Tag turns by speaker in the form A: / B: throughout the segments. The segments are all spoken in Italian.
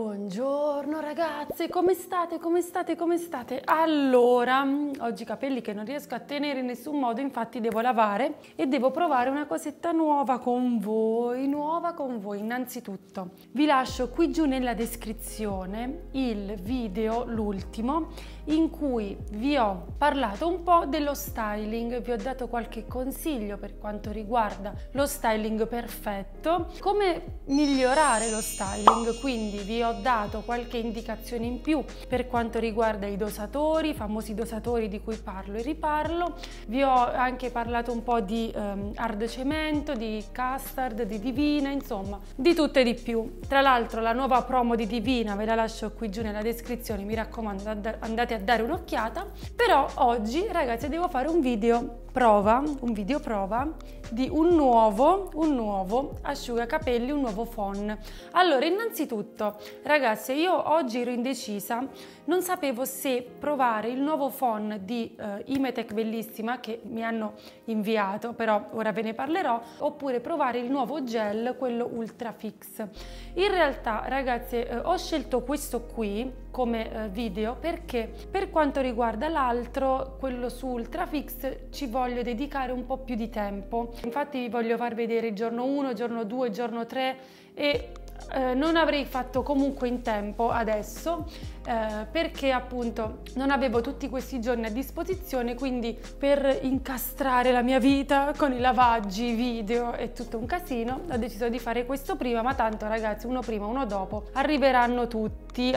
A: Buongiorno ragazze, come state? Come state? Come state? Allora, oggi i capelli che non riesco a tenere in nessun modo, infatti devo lavare e devo provare una cosetta nuova con voi, Innanzitutto, vi lascio qui giù nella descrizione il video, l'ultimo, in cui vi ho parlato un po' dello styling, vi ho dato qualche consiglio per quanto riguarda lo styling perfetto, come migliorare lo styling, quindi vi ho dato qualche indicazione in più per quanto riguarda i dosatori, i famosi dosatori di cui parlo e riparlo. Vi ho anche parlato un po' di hard cemento, di custard, di Divina, insomma di tutto e di più. Tra l'altro la nuova promo di Divina ve la lascio qui giù nella descrizione, mi raccomando andate a dare un'occhiata. Però oggi ragazzi devo fare un video prova di un nuovo asciugacapelli, un nuovo phon. Allora, innanzitutto ragazze, io oggi ero indecisa, non sapevo se provare il nuovo phon di Imetec Bellissima che mi hanno inviato, però ora ve ne parlerò, oppure provare il nuovo gel, quello Ultra Fix. In realtà ragazze ho scelto questo qui come video perché per quanto riguarda l'altro, quello su Ultra Fix, ci voglio dedicare un po' più di tempo. Infatti vi voglio far vedere il giorno 1, giorno 2, giorno 3 e non avrei fatto comunque in tempo adesso perché appunto non avevo tutti questi giorni a disposizione, quindi per incastrare la mia vita con i lavaggi, video e tutto un casino ho deciso di fare questo prima, ma tanto ragazzi uno prima uno dopo arriveranno tutti.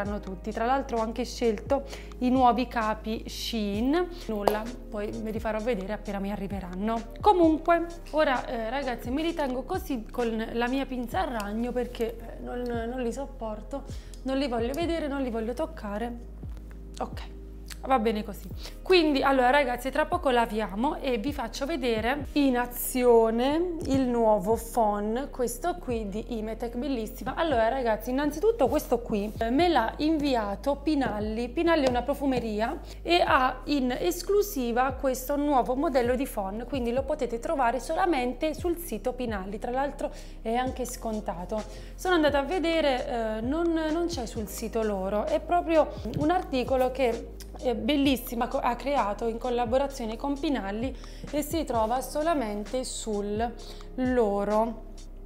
A: Tra l'altro ho anche scelto i nuovi capi Shein, nulla, poi ve li farò vedere appena mi arriveranno. Comunque ora ragazzi mi ritengo così con la mia pinza a ragno perché non li sopporto, non li voglio vedere, non li voglio toccare. Ok, va bene così. Quindi allora ragazzi tra poco laviamo e vi faccio vedere in azione il nuovo phon, questo qui di Imetec Bellissima. Allora ragazzi, innanzitutto questo qui me l'ha inviato Pinalli. Pinalli è una profumeria e ha in esclusiva questo nuovo modello di phon, quindi lo potete trovare solamente sul sito Pinalli, tra l'altro è anche scontato. Sono andata a vedere, non c'è sul sito loro, è proprio un articolo che Bellissima ha creato in collaborazione con Pinalli e si trova solamente sul loro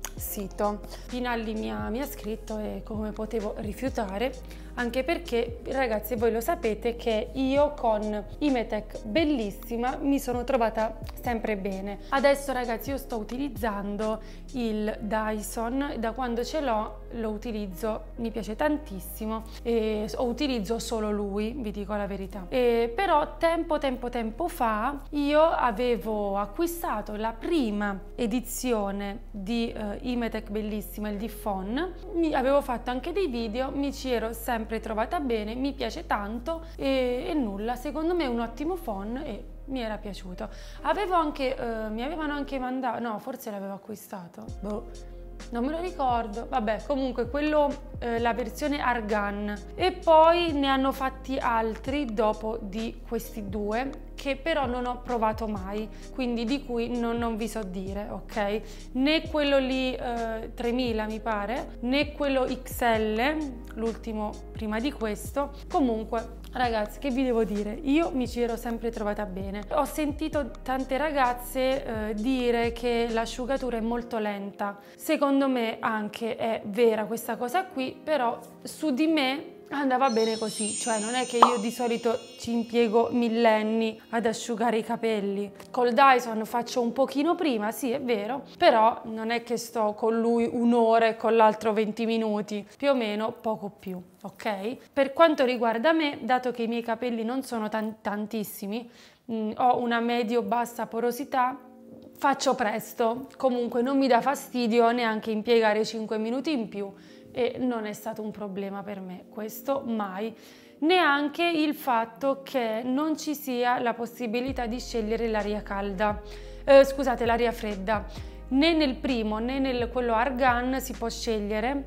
A: sito. Pinalli mi ha scritto e come potevo rifiutare, anche perché ragazzi voi lo sapete che io con Imetec Bellissima mi sono trovata sempre bene. Adesso ragazzi io sto utilizzando il Dyson, da quando ce l'ho lo utilizzo, mi piace tantissimo e utilizzo solo lui, vi dico la verità. Però tempo fa io avevo acquistato la prima edizione di Imetec Bellissima, il di phon, avevo fatto anche dei video, mi ci ero sempre trovata bene, mi piace tanto e nulla, secondo me è un ottimo phon e mi era piaciuto. Avevo anche mi avevano anche mandato, no forse l'avevo acquistato, boh, non me lo ricordo, vabbè comunque quello la versione argan, e poi ne hanno fatti altri dopo di questi due che però non ho provato mai, quindi di cui non vi so dire, ok? Né quello lì 3000 mi pare, né quello XL, l'ultimo prima di questo. Comunque ragazzi, che vi devo dire? Io mi ci ero sempre trovata bene. Ho sentito tante ragazze dire che l'asciugatura è molto lenta. Secondo me anche è vera questa cosa qui, però su di me andava bene così, cioè non è che io di solito ci impiego millenni ad asciugare i capelli. Col Dyson faccio un pochino prima, sì è vero, però non è che sto con lui un'ora e con l'altro 20 minuti, più o meno poco più, ok? Per quanto riguarda me, dato che i miei capelli non sono tantissimi, ho una medio-bassa porosità, faccio presto, comunque non mi dà fastidio neanche impiegare 5 minuti in più e non è stato un problema per me, questo mai. Neanche il fatto che non ci sia la possibilità di scegliere l'aria calda, scusate, l'aria fredda, né nel primo né nel quello argan si può scegliere,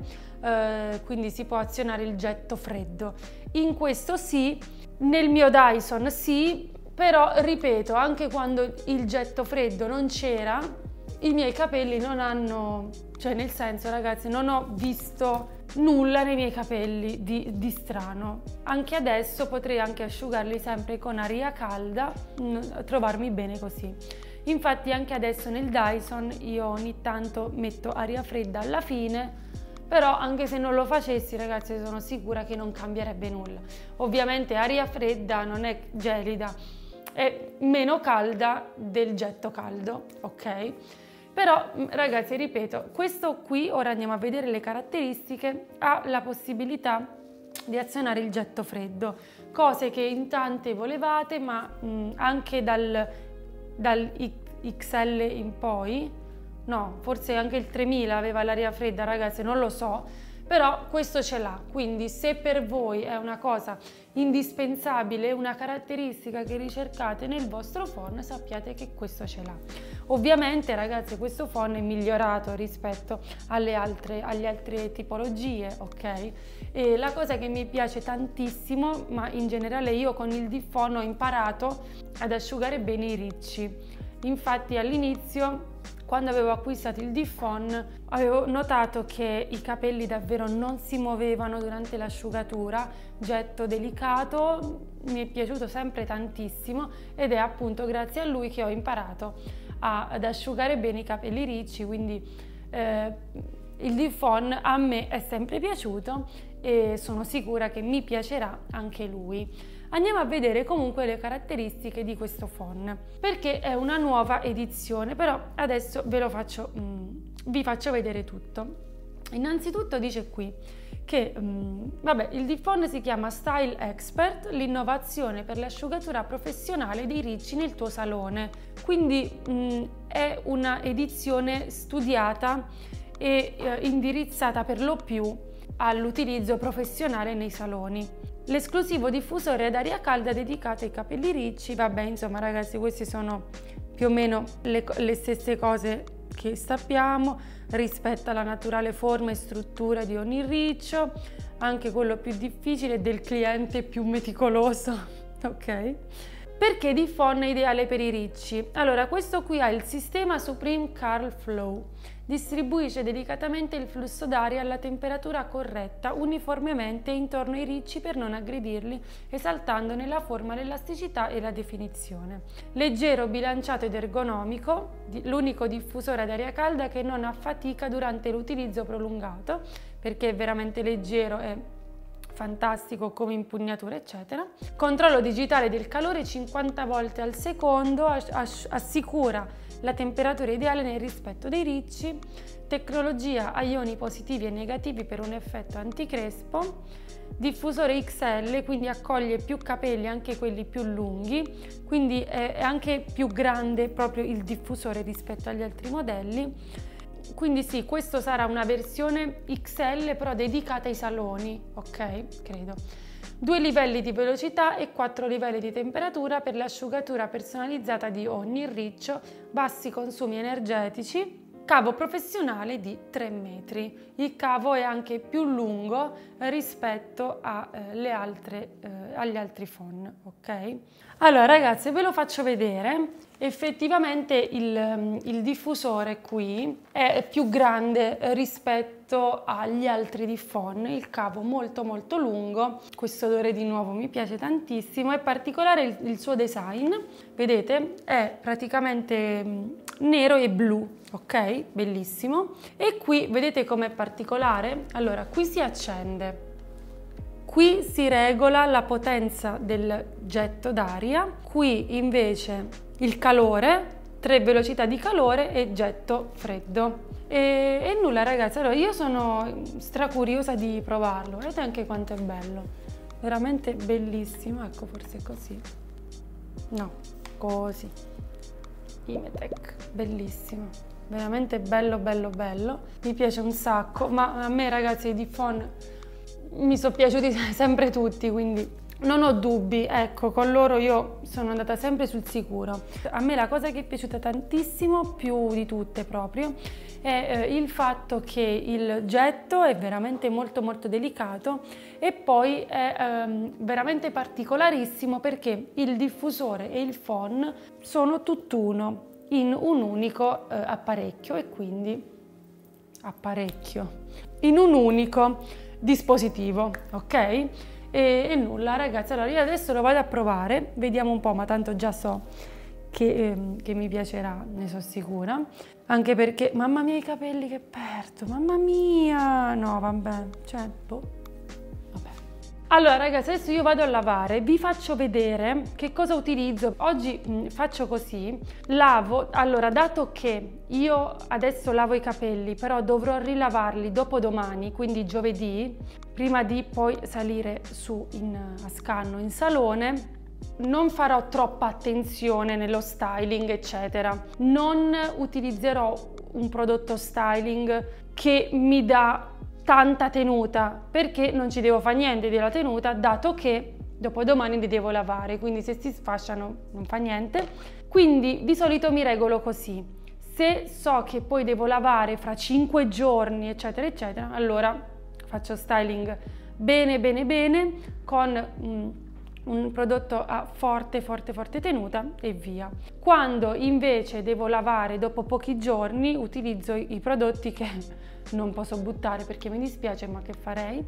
A: quindi si può azionare il getto freddo. In questo sì, nel mio Dyson sì, però ripeto, anche quando il getto freddo non c'era, i miei capelli non hanno, cioè nel senso ragazzi, non ho visto nulla nei miei capelli di strano. Anche adesso potrei anche asciugarli sempre con aria calda, trovarmi bene così. Infatti anche adesso nel Dyson io ogni tanto metto aria fredda alla fine, però anche se non lo facessi, ragazzi, sono sicura che non cambierebbe nulla. Ovviamente aria fredda non è gelida, è meno calda del getto caldo, ok? Però ragazzi, ripeto, questo qui, ora andiamo a vedere le caratteristiche, ha la possibilità di azionare il getto freddo, cose che in tante volevate, ma anche dal XL in poi, no, forse anche il 3000 aveva l'aria fredda, ragazzi, non lo so, però questo ce l'ha. Quindi se per voi è una cosa indispensabile, una caratteristica che ricercate nel vostro phon, sappiate che questo ce l'ha. Ovviamente, ragazzi, questo phon è migliorato rispetto alle altre tipologie, ok? E la cosa che mi piace tantissimo, ma in generale io con il Diffon ho imparato ad asciugare bene i ricci. Infatti all'inizio, quando avevo acquistato il Diffon, avevo notato che i capelli davvero non si muovevano durante l'asciugatura, getto delicato, mi è piaciuto sempre tantissimo ed è appunto grazie a lui che ho imparato ad asciugare bene i capelli ricci, quindi il Diffon a me è sempre piaciuto e sono sicura che mi piacerà anche lui. Andiamo a vedere comunque le caratteristiche di questo phon, perché è una nuova edizione, però adesso vi faccio vedere tutto. Innanzitutto dice qui che il Diffon si chiama Style Expert, l'innovazione per l'asciugatura professionale dei ricci nel tuo salone. Quindi è una edizione studiata e indirizzata per lo più all'utilizzo professionale nei saloni. L'esclusivo diffusore ad aria calda dedicato ai capelli ricci, vabbè, insomma ragazzi, queste sono più o meno le stesse cose che sappiamo rispetto alla naturale forma e struttura di ogni riccio, anche quello più difficile del cliente più meticoloso, ok? Perché Diffon è ideale per i ricci? Allora, questo qui ha il sistema Supreme Curl Flow, distribuisce delicatamente il flusso d'aria alla temperatura corretta uniformemente intorno ai ricci per non aggredirli, esaltandone la forma, l'elasticità e la definizione. Leggero, bilanciato ed ergonomico, l'unico diffusore ad aria calda che non affatica durante l'utilizzo prolungato, perché è veramente leggero e fantastico come impugnatura, eccetera. Controllo digitale del calore 50 volte al secondo, assicura la temperatura ideale nel rispetto dei ricci. Tecnologia a ioni positivi e negativi per un effetto anticrespo. Diffusore XL, quindi accoglie più capelli, anche quelli più lunghi, quindi è anche più grande proprio il diffusore rispetto agli altri modelli. Quindi sì, questo sarà una versione XL però dedicata ai saloni, ok? Credo. 2 livelli di velocità e 4 livelli di temperatura per l'asciugatura personalizzata di ogni riccio, bassi consumi energetici, cavo professionale di 3 metri. Il cavo è anche più lungo rispetto agli altri phon, ok? Allora ragazzi, ve lo faccio vedere. Effettivamente il diffusore qui è più grande rispetto agli altri Diffon, il cavo molto molto lungo, questo odore di nuovo mi piace tantissimo, è particolare il suo design, vedete è praticamente nero e blu, ok? Bellissimo. E qui vedete com'è particolare? Allora, qui si accende. Qui si regola la potenza del getto d'aria, qui invece il calore, 3 velocità di calore e getto freddo. E nulla ragazzi, allora io sono stracuriosa di provarlo, vedete anche quanto è bello, veramente bellissimo, ecco forse così, no, così, Imetec, bellissimo, veramente bello bello bello, mi piace un sacco, ma a me ragazzi i Diffon mi sono piaciuti sempre tutti, quindi non ho dubbi, ecco, con loro io sono andata sempre sul sicuro. A me la cosa che è piaciuta tantissimo, più di tutte proprio, è il fatto che il getto è veramente molto molto delicato e poi è veramente particolarissimo perché il diffusore e il phon sono tutt'uno in un unico apparecchio e quindi apparecchio. in un unico dispositivo, ok? E nulla ragazzi, allora io adesso lo vado a provare, vediamo un po', ma tanto già so che mi piacerà, ne sono sicura, anche perché, mamma mia i capelli che perdo, mamma mia, no vabbè, cioè, boh. Allora ragazzi, adesso io vado a lavare, vi faccio vedere che cosa utilizzo. Oggi faccio così, lavo, allora dato che io adesso lavo i capelli, però dovrò rilavarli dopodomani, quindi giovedì, prima di poi salire su a Scanno in salone, non farò troppa attenzione nello styling eccetera, non utilizzerò un prodotto styling che mi dà tanta tenuta, perché non ci devo fare niente della tenuta, dato che dopodomani li devo lavare, quindi se si sfasciano non fa niente. Quindi di solito mi regolo così: se so che poi devo lavare fra 5 giorni eccetera eccetera, allora faccio styling bene bene bene con un prodotto a forte tenuta e via. Quando invece devo lavare dopo pochi giorni, utilizzo i prodotti che non posso buttare perché mi dispiace, ma che farei,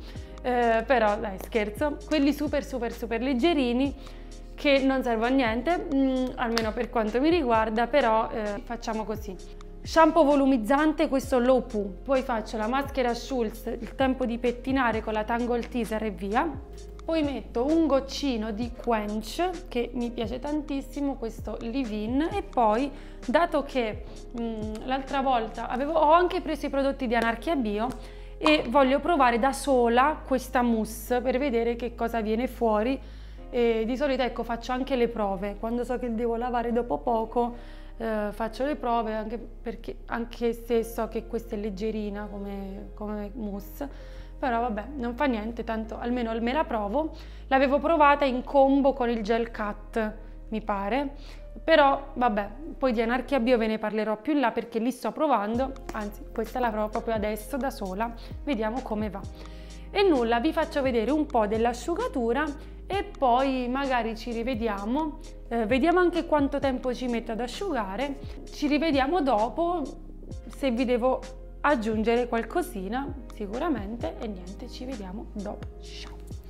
A: però dai, scherzo, quelli super leggerini che non servono a niente, almeno per quanto mi riguarda, però facciamo così. Shampoo volumizzante, questo Low Poo, poi faccio la maschera Schulz, il tempo di pettinare con la Tangle Teezer e via. Poi metto un goccino di Quench, che mi piace tantissimo, questo Leave-In, e poi, dato che l'altra volta ho anche preso i prodotti di Anarchia Bio e voglio provare da sola questa mousse per vedere che cosa viene fuori, e di solito ecco faccio anche le prove, quando so che devo lavare dopo poco faccio le prove, anche se so che questa è leggerina come mousse. Però vabbè, non fa niente, tanto almeno me la provo. L'avevo provata in combo con il gel cut, mi pare, però vabbè, poi di Anarchia Bio ve ne parlerò più in là perché li sto provando, anzi questa la provo proprio adesso da sola, vediamo come va. E nulla, vi faccio vedere un po' dell'asciugatura e poi magari ci rivediamo, vediamo anche quanto tempo ci metto ad asciugare, ci rivediamo dopo se vi devo aggiungere qualcosina sicuramente, e niente, ci vediamo dopo. Ciao.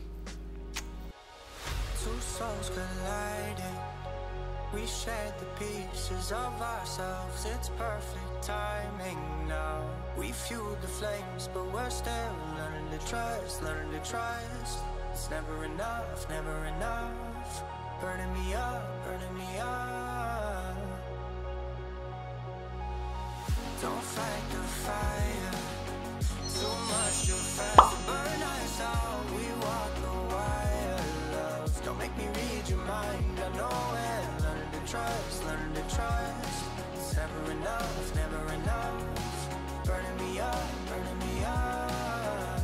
B: Two souls colliding. We shared the pieces of ourselves. It's perfect timing now. We fueled the flames, but we're still learning to trust, learning to trust. It's never enough, never enough. Burning me up, burning me up. Don't fight the fire. Too much too fast to burn us out. We walk the wire, love. Don't make me read your mind. I know it. Learning to trust, learning to trust. It's never enough, never enough. Burning me up, burning me up.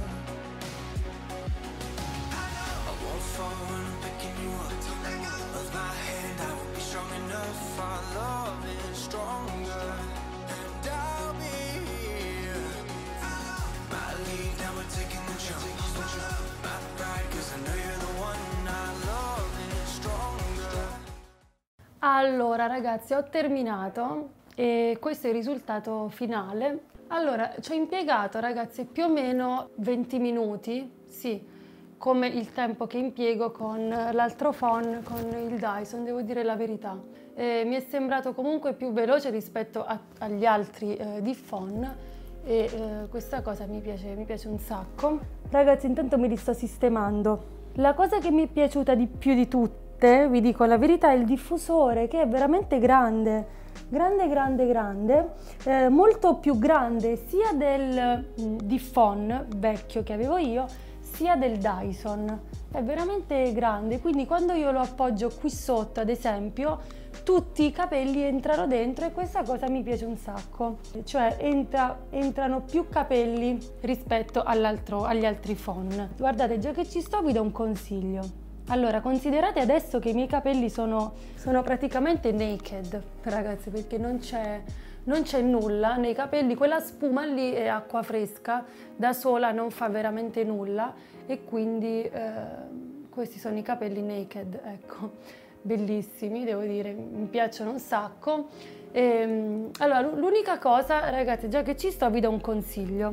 B: I won't fall when I'm picking you up. Of my hand, I won't be strong enough. Our love is stronger. And I'll be here. My lead, now we're taking the jump. My pride, cause I know you're the one. Our love is stronger.
A: Allora ragazzi, ho terminato e questo è il risultato finale. Allora, ci ho impiegato ragazzi più o meno 20 minuti, sì, come il tempo che impiego con l'altro phon, con il Dyson, devo dire la verità. Mi è sembrato comunque più veloce rispetto agli altri di phon e questa cosa mi piace un sacco. Ragazzi, intanto mi li sto sistemando. La cosa che mi è piaciuta di più di tutte, vi dico la verità, è il diffusore, che è veramente grande. Grande, molto più grande sia del di phon vecchio che avevo io, sia del Dyson. È veramente grande, quindi quando io lo appoggio qui sotto, ad esempio, tutti i capelli entrano dentro e questa cosa mi piace un sacco, cioè entrano più capelli rispetto agli altri phon. Guardate, già che ci sto vi do un consiglio. Allora, considerate adesso che i miei capelli sono praticamente naked, ragazzi, perché non c'è nulla nei capelli, quella spuma lì è acqua fresca, da sola non fa veramente nulla e quindi questi sono i capelli naked, ecco, bellissimi, devo dire, mi piacciono un sacco. Allora, l'unica cosa, ragazzi, già che ci sto vi do un consiglio.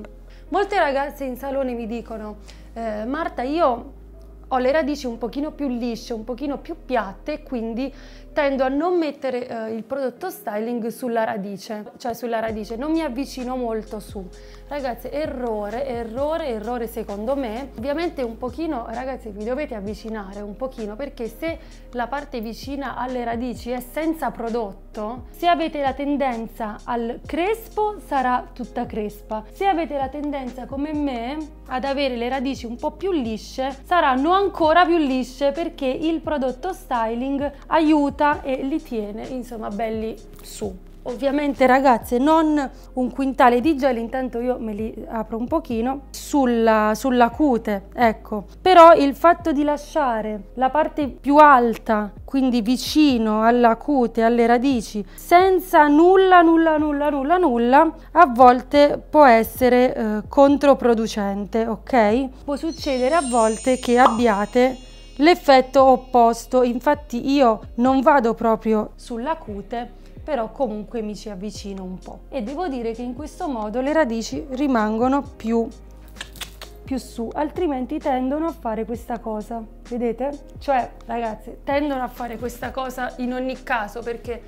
A: Molte ragazze in salone mi dicono Marta, io ho le radici un pochino più lisce, un pochino più piatte, quindi tendo a non mettere il prodotto styling sulla radice, cioè sulla radice, non mi avvicino molto su. Ragazze, errore secondo me. Ovviamente un pochino, ragazzi, vi dovete avvicinare un pochino, perché se la parte vicina alle radici è senza prodotto, se avete la tendenza al crespo sarà tutta crespa, se avete la tendenza come me ad avere le radici un po' più lisce, saranno ancora più lisce, perché il prodotto styling aiuta e li tiene insomma belli su. Ovviamente ragazze non un quintale di gel, intanto io me li apro un pochino sulla cute, ecco. Però il fatto di lasciare la parte più alta, quindi vicino alla cute, alle radici, senza nulla, a volte può essere controproducente, ok? Può succedere a volte che abbiate l'effetto opposto. Infatti io non vado proprio sulla cute, però comunque mi ci avvicino un po', e devo dire che in questo modo le radici rimangono più su, altrimenti tendono a fare questa cosa, vedete? Cioè ragazze, tendono a fare questa cosa in ogni caso, perché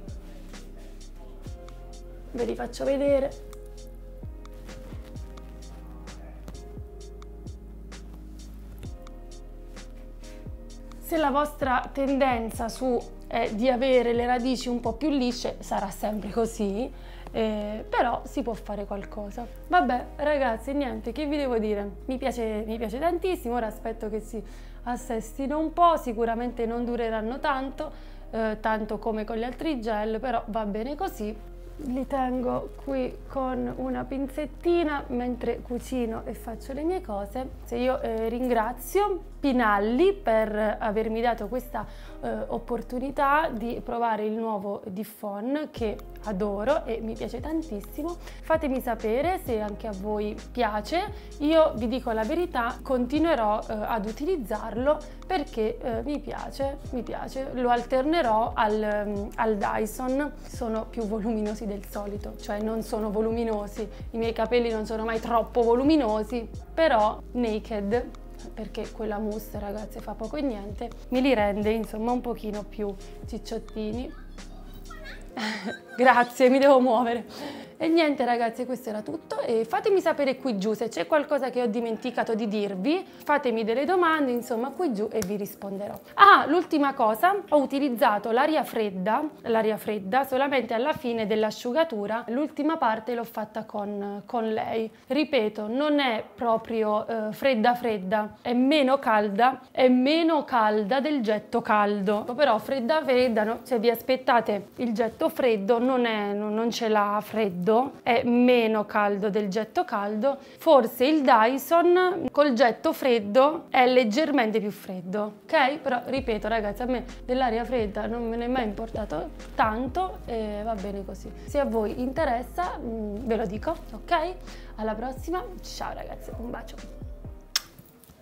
A: ve li faccio vedere. Se la vostra tendenza è di avere le radici un po' più lisce, sarà sempre così, però si può fare qualcosa. Vabbè ragazzi, niente, che vi devo dire, mi piace tantissimo. Ora aspetto che si assestino un po', sicuramente non dureranno tanto come con gli altri gel, però va bene così. Li tengo qui con una pinzettina mentre cucino e faccio le mie cose. Io ringrazio Pinalli per avermi dato questa opportunità di provare il nuovo Diffon, che adoro e mi piace tantissimo. Fatemi sapere se anche a voi piace. Io vi dico la verità, continuerò ad utilizzarlo perché mi piace, lo alternerò al Dyson. Sono più voluminosi del solito, cioè non sono voluminosi, i miei capelli non sono mai troppo voluminosi, però Naked, perché quella mousse ragazze fa poco e niente, me li rende insomma un pochino più cicciottini. Grazie, mi devo muovere. E niente ragazzi, questo era tutto, e fatemi sapere qui giù se c'è qualcosa che ho dimenticato di dirvi, fatemi delle domande insomma qui giù e vi risponderò. Ah, l'ultima cosa, ho utilizzato l'aria fredda solamente alla fine dell'asciugatura, l'ultima parte l'ho fatta con lei. Ripeto, non è proprio fredda, è meno calda del getto caldo, però fredda no, se vi aspettate il getto freddo non ce l'ha freddo, è meno caldo del getto caldo. Forse il Dyson col getto freddo è leggermente più freddo, ok? Però ripeto ragazzi, a me dell'aria fredda non me ne è mai importato tanto e va bene così. Se a voi interessa ve lo dico, ok? Alla prossima, ciao ragazzi, un bacio.